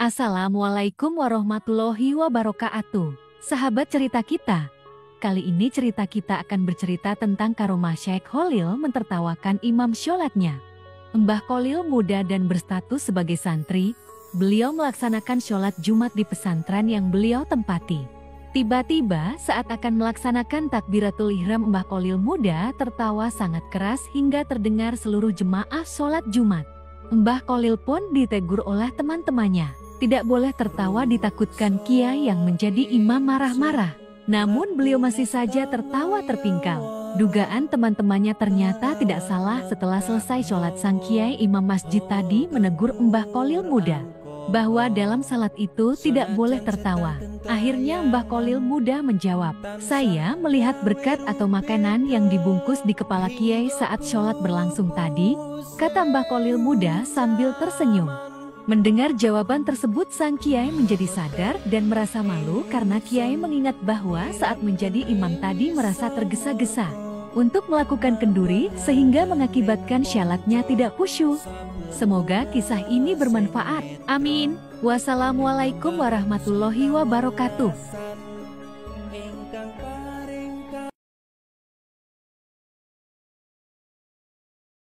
Assalamualaikum warahmatullahi wabarakatuh. Sahabat cerita kita, kali ini cerita kita akan bercerita tentang karomah Syekh Kholil mentertawakan imam sholatnya. Mbah Kholil muda dan berstatus sebagai santri, beliau melaksanakan sholat Jumat di pesantren yang beliau tempati. Tiba-tiba saat akan melaksanakan takbiratul ihram, Mbah Kholil muda tertawa sangat keras hingga terdengar seluruh jemaah sholat Jumat. Mbah Kholil pun ditegur oleh teman-temannya. Tidak boleh tertawa, ditakutkan kiai yang menjadi imam marah-marah. Namun beliau masih saja tertawa terpingkal. Dugaan teman-temannya ternyata tidak salah. Setelah selesai sholat, sang kiai imam masjid tadi menegur Mbah Kholil muda bahwa dalam salat itu tidak boleh tertawa. Akhirnya Mbah Kholil muda menjawab, "Saya melihat berkat atau makanan yang dibungkus di kepala kiai saat sholat berlangsung tadi," kata Mbah Kholil muda sambil tersenyum. Mendengar jawaban tersebut, sang kiai menjadi sadar dan merasa malu karena kiai mengingat bahwa saat menjadi imam tadi merasa tergesa-gesa untuk melakukan kenduri sehingga mengakibatkan syalatnya tidak khusyuk. Semoga kisah ini bermanfaat. Amin. Wassalamualaikum warahmatullahi wabarakatuh.